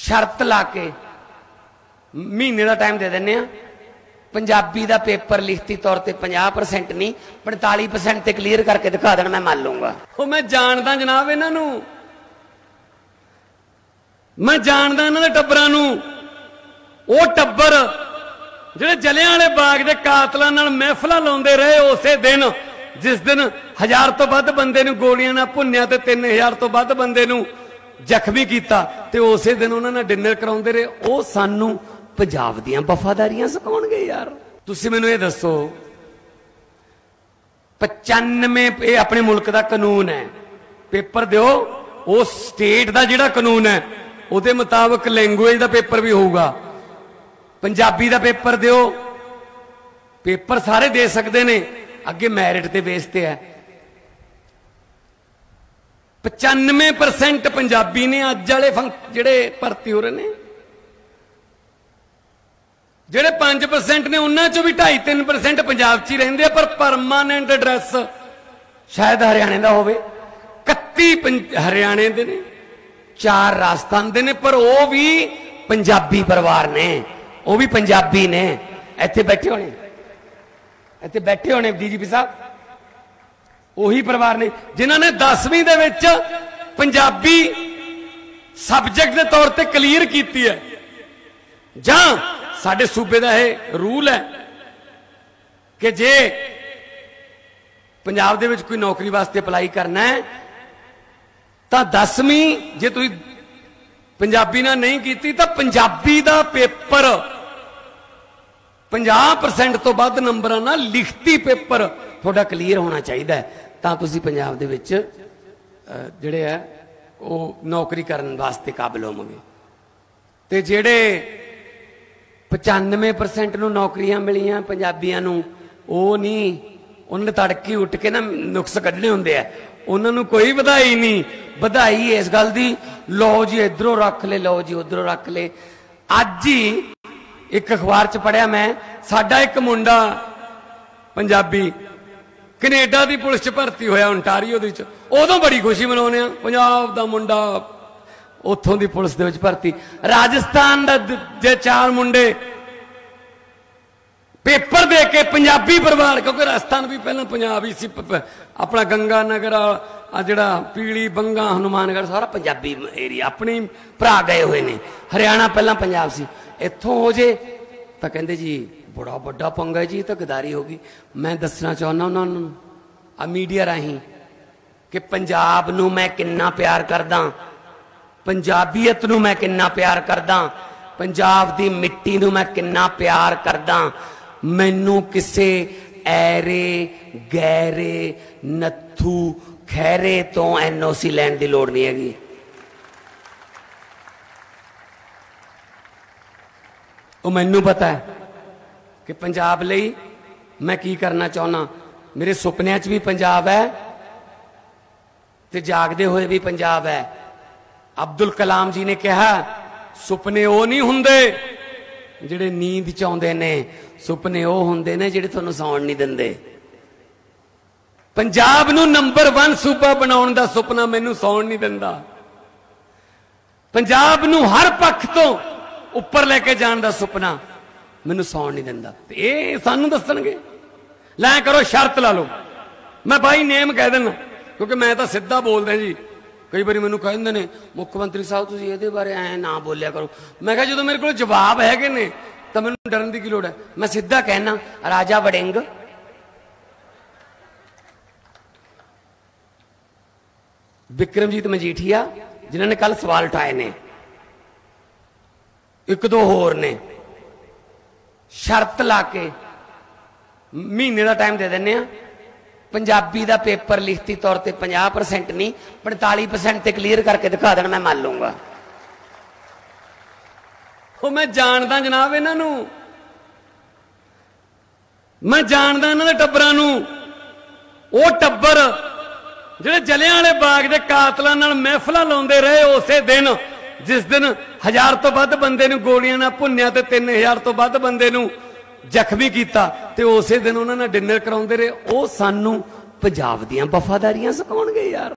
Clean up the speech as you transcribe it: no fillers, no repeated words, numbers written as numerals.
शर्त ला के महीने का टाइम दे दें। पंजाबी का पेपर लिखती तौर पर 50% नहीं 45% ते क्लीयर करके दिखा देना, मैं मान लूंगा। वो मैं जानदा जनाब इन्हों, मैं जानदा इन्हों के टब्बरां नूं। वो टब्बर जिहड़े जलियांवाले बाग के कातलां नाल महफिलां लाउंदे रहे उसे दिन जिस दिन 1000 तो वध बंदे नूं गोलियां नाल भुन्निया ते 3000 तो वध बंदे नूं जख्मी किया, तो उसे दिन उन्होंने डिनर कराउंदे रहे। वो सानू पंजाब दियां वफादारियां सिखाउणगे यार। तुसीं मैनूं ये दसो 95 ये अपने मुल्क का कानून है, पेपर दिओ वो स्टेट का जिहड़ा कानून है उहदे मुताबिक लैंगुएज का पेपर भी होऊगा। पंजाबी का पेपर दिओ, पेपर सारे दे सकते ने, अगे मैरिट के बेस ते है। 95% पंजाबी ने अज वाले जिहड़े भर्ती हो रहे ने, जिहड़े 5% ने उन्हां चों भी 2.5-3% पंजाब च ही रहिंदे, पर परमानेंट एड्रैस शायद हरियाणे का होवे। 31 हरियाणे दे ने, 4 राजस्थान दे ने, पर वो भी पंजाबी परिवार ने, वो भी पंजाबी ने। इत्थे बैठे होने, इत्थे बैठे होने डीजीपी साहब उही परिवार ने जिन्होंने 10वीं दे विच पंजाबी सबजैक्ट के तौर पर क्लीयर की है। जां साडे सूबे का यह रूल है कि जे पंजाब दे विच कोई नौकरी वास्ते अपलाई करना है तो 10वीं जे तुसीं पंजाबी ना नहीं की तो पंजाबी का पेपर 50% तो वध नंबर ना लिखती पेपर थोड़ा क्लीयर होना चाहिए, तां तुसीं पंजाब दे विच जिहड़े है वो नौकरी करन वास्ते काबिल होवोगे। ते जिहड़े 95% नूं नौकरियां मिलियां पंजाबियां नूं, वो नहीं, उन्होंने तड़के उठ के ना नुक्स कढ़ने हुंदे आ, उन्होंने कोई बधाई नहीं। बधाई इस गल दी, लो जी इधरों रख ले, लो जी उधरों रख ले। अज ही एक अखबार च पढ़िया मैं, साडा एक मुंडा पंजाबी कनेडा की पुलिस च भर्ती होया ओंटारियो दी च, उदों बड़ी खुशी मनाउने, पंजाब दा मुंडा उथों दी पुलिस दे विच भर्ती। राजस्थान दा जे 4 मुंडे पेपर दे के पंजाबी परिवार, क्योंकि राजस्थान भी पहला पंजाब ही सी, अपना गंगा नगर जिहड़ा पीली बंगा हनुमानगढ़ सारा पंजाबी एरिया, अपने भरा गए हुए ने। हरियाणा पहला पंजाब सी, इत्थों हो जे तो कहंदे जी बड़ा बड़ा पंगा जी, तो गदारी होगी। मैं दसना चाहना उन्होंने आ मीडिया राही कि पंजाब नूं मैं किन्ना प्यार करदा, पंजाबीयत नूं मैं किन्ना प्यार करदा, पंजाब दी मिट्टी नूं मैं किन्ना प्यार करदा। मैनू किसे ऐरे गैरे नत्थू खैरे तो NOC लैण दी लोड़ नहीं हैगी। वो मैनू पता है कि पंजाब लई मैं की करना चाहना। मेरे सुपनिया च भी पंजाब है ते जागदे हुए भी पंजाब है। अब्दुल कलाम जी ने कहा सुपने वो नहीं हुंदे जिहड़े नींद च आउंदे ने, सुपने वो हुंदे ने जिहड़े तुहानूं सौण नहीं दिंदे। पंजाब नूं नंबर 1 सूबा बनाउण दा सुपना मैनूं सौण नहीं दिंदा। पंजाब नूं हर पक्ष तो उपर लेके जाण दा सुपना मैनूं सौण नहीं दिंदा। ते इह सानूं दस्सणगे, लै करो शर्त ला लो। मैं बाई नेम कह देना क्योंकि मैं तो सीधा बोलदा जी। कई बार मैनूं कहंदे ने मुख्यमंत्री साहब तुसीं इहदे बारे ऐ ना बोलिया करो। मैं कहा जो मेरे को जवाब हैगे ने तो मैनूं डरन की लोड़ है। मैं सीधा कहना राजा वड़िंग विक्रमजीत मजीठिया जिन्होंने कल सवाल उठाए ने, 1-2 होर ने, शर्त ला के महीने का टाइम दे दें। पंजाबी का पेपर लिखती तौर पर 50% नहीं 45% ते क्लीयर करके दिखा देना, मैं मान लूंगा। वो मैं जानदा जनाब इन्हों, मैं जानदा इन्होंने टब्बरां नूं। वो टब्बर जिहड़े जलियांवाले बाग के कातलां नाल महफिलां लाउंदे रहे उसे दिन जिस दिन 1000 तो वध बंदे नूं गोलियां नाल भुन्निया ते 3000 तो वध बंदे नूं जख्मी किया, ते उसे दिन उन्होंने डिनर कराउंदे रहे। वो सानू पंजाब दियां वफादारियां सिखाउणगे यार।